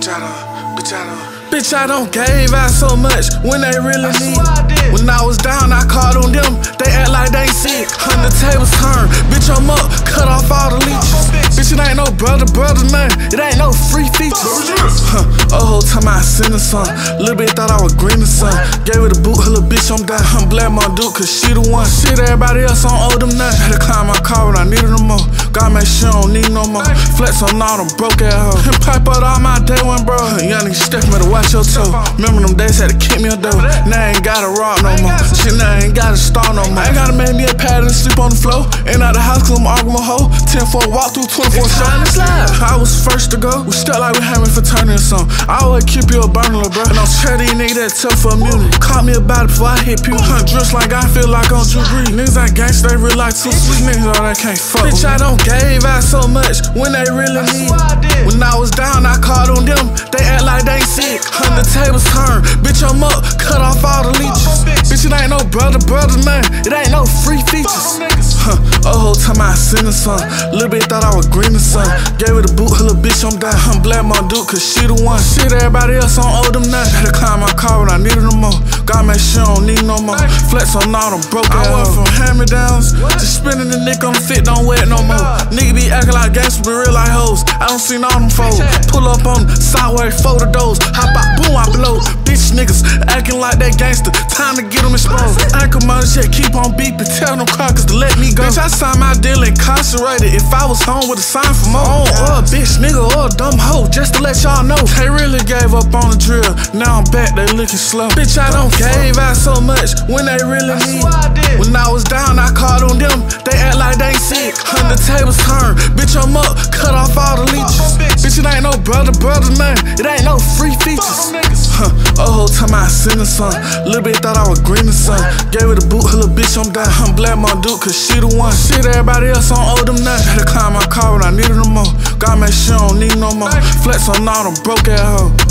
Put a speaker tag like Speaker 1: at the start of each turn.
Speaker 1: Bitch, I don't gave out so much when they really need it. When I was down, I called on them, they act like they sick. 100 tables turned, bitch, I'm up, cut off all the leeches. Bitch, it ain't no brother, nothing, it ain't no free features. Whole time I sent her some, little bit thought I was green or something. Gave her the boot, her little bitch, I'm down. I'm glad my dude, cause she the one. Shit, everybody else on owe them nothing. Had to climb my car when I needed them more. Gotta make sure I don't need no more. Flex on all them broke ass hoes. And pipe out all my day one, bro. Young nigga step me to watch your toe. Remember them days had to kick me a dough. Now I ain't gotta rock no more. Shit, now I ain't gotta start no more. I ain't gotta make me a pad and sleep on the floor. Ain't out the house cause I'm arguing with hoe. 10-4 walk through 24 shots. I was first to go. We stuck like we having for turning something. I always keep you a burner, little bro. And I'm sure these niggas that tough for immunity. Caught me about it before I hit people. Dressed like I feel like I'm Drew Brees. Niggas ain't gangsta, they real like two sweet niggas. Oh, they can't fuck. Bitch, I don't gave out so much when they really need it. When I was down, I called on them, they act like they sick. 100 tables turned, bitch, I'm up, cut off all the leeches. Bitch, it ain't no brother, nothing, it ain't no free features. Whole time I sent her some, little bit thought I was green or something. Gave her the boot, her little bitch, I'm down. I'm glad my dude, cause she the one. Shit, everybody else on owe them nothing. Had to climb my car when I needed them more. Gotta make sure I don't need no more. Flex on all them broke ass. I went from hand-me-downs to spinning the nick on the fit, don't wet no more. Nigga be acting like gangsters, but real like hoes. I don't see all them foes. Pull up on the sideway, fold the doors. Hop out, boom, I blow. Bitch niggas acting like they gangster. Time to get them exposed. Ankle money shit, keep on beeping. Tell them crackers to let me go. Bitch, I signed my deal incarcerated. If I was home with a sign for more. Or a bitch nigga or a dumb hoe, just to let y'all know. They really gave up on the drill. Now I'm back, they looking slow. Bitch, I don't gave out so much when they really need it. When I was down, I called on them, they act like they sick. 100 tables turned, bitch, I'm up, cut off all the leeches. Bitch, it ain't no brother, nothing, it ain't no free features. Whole time I sent her some, little bit thought I was green or something. Gave her the boot, her little bitch, I'm down. I'm glad my dude, cause she the one. Shit, everybody else on owe them nothing. Had to climb my car when I needed them more. Gotta make sure I don't need no more. Flex on all them broke ass hoes.